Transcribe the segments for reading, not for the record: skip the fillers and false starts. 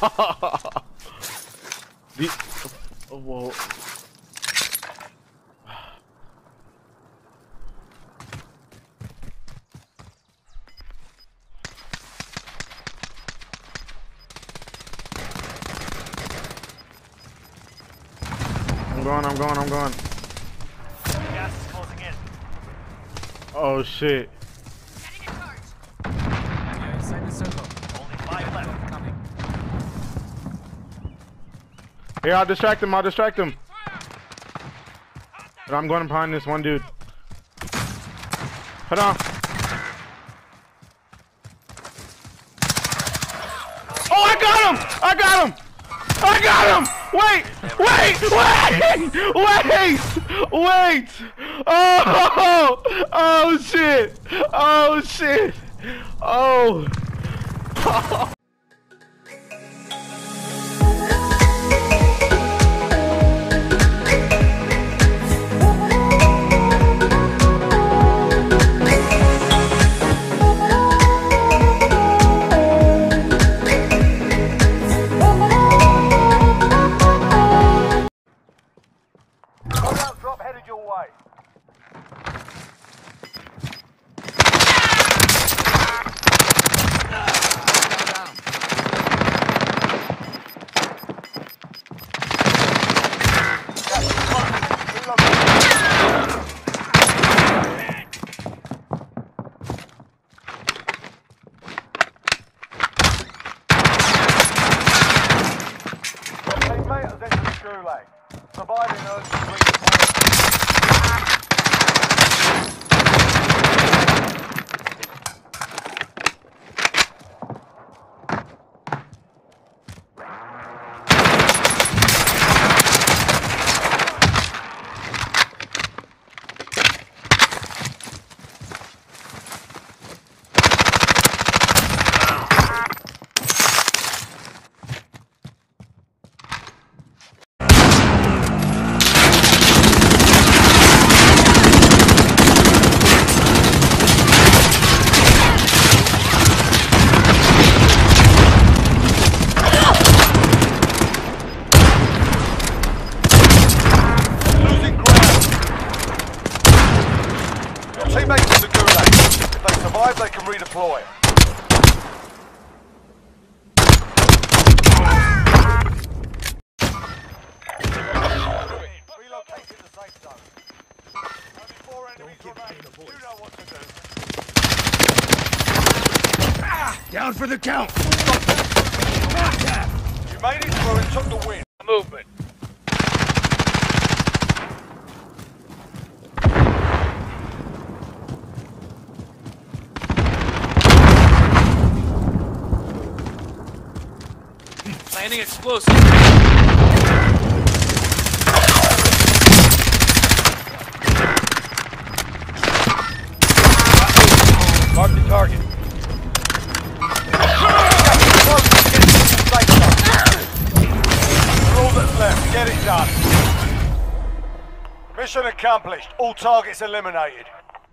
Whoa. I'm going. Gas is closing in. Oh shit. Getting a charge. Yeah, inside the circle. Only 5 left. Coming. Here, I'll distract him. But I'm going behind this one dude. Hold on. Oh, I got him! Wait! Oh shit! Oh. Drop headed your way. Teammate has entered the gulag. Surviving earns teammates in the gulag. If they survive, they can redeploy. Relocating the safe zone. Only 4 enemies remain. You know what to do. Down for the count! You made it through and took the win. Movement. Landing explosive. Mark the target. All that's left, get it done. Mission accomplished. All targets eliminated.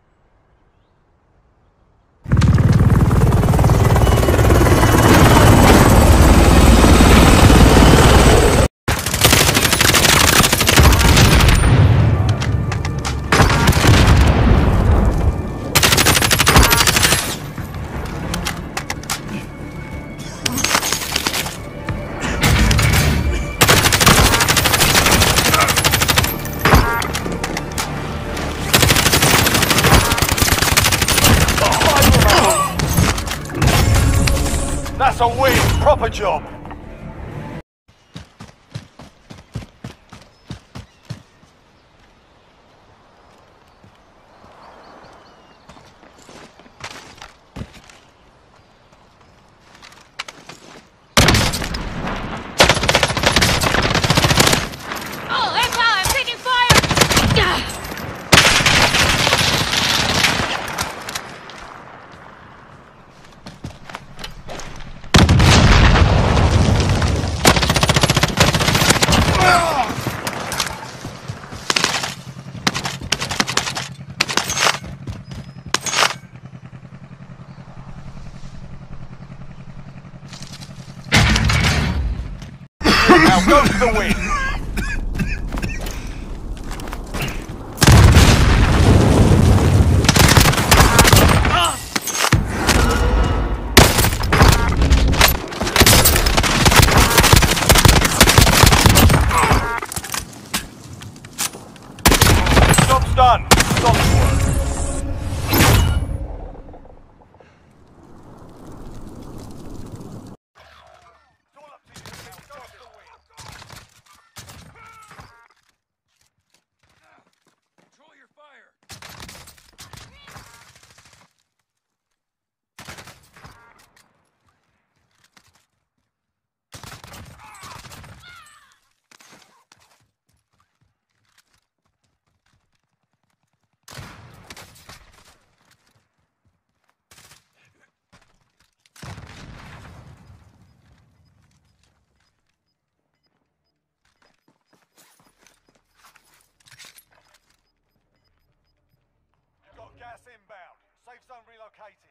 That's a win. Proper job. Now go for the win. Job's done. Solid work. Control your fire. Got gas inbound. Safe zone relocated.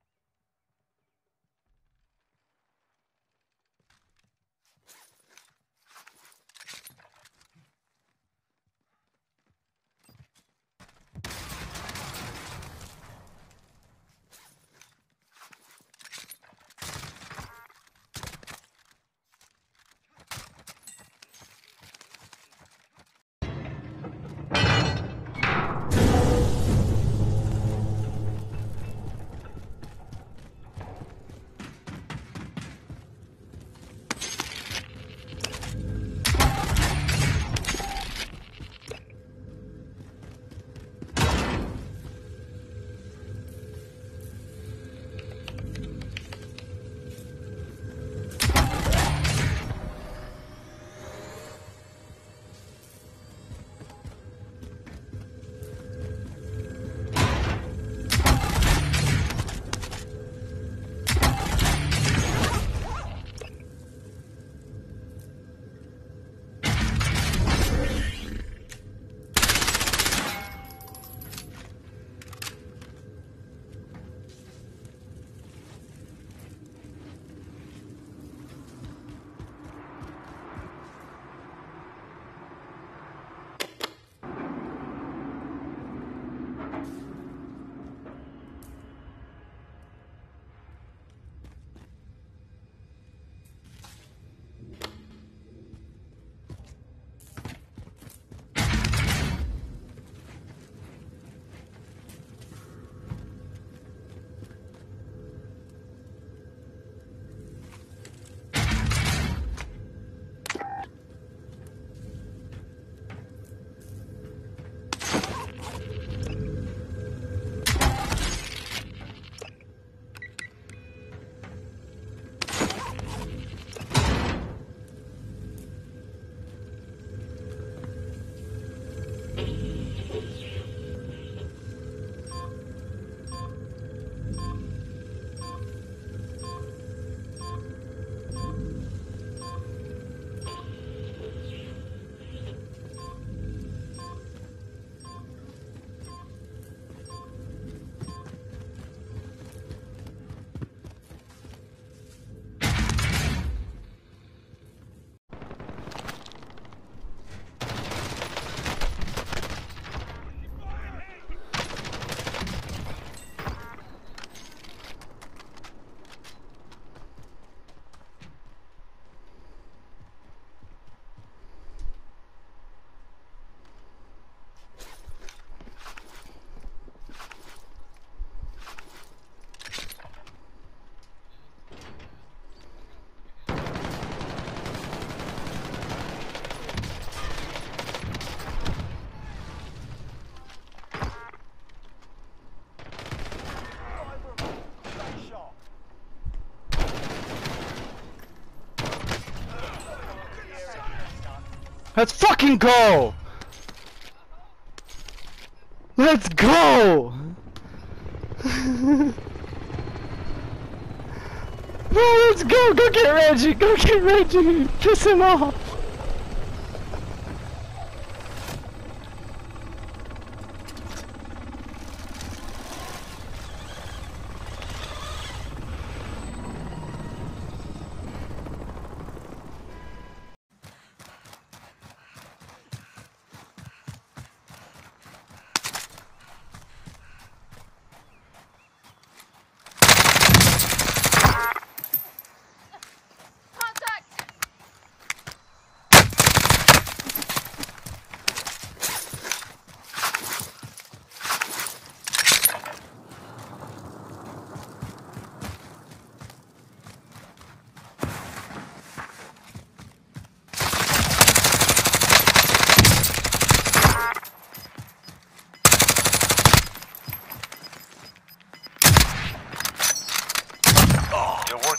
Let's fucking go! Let's go! Oh, let's go! Go get Reggie! Go get Reggie! Piss him off!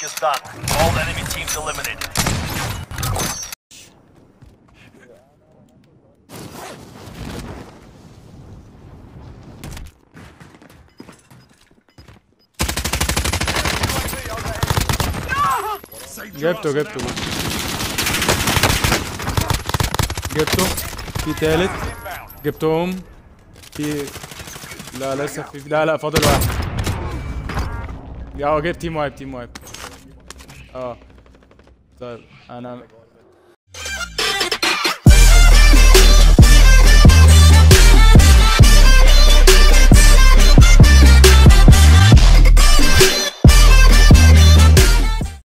work is done. All enemy teams eliminated. جبته في تالت جبتهم في لا لسه في لا فاضل واحد يا جبت تيم وايب طيب انا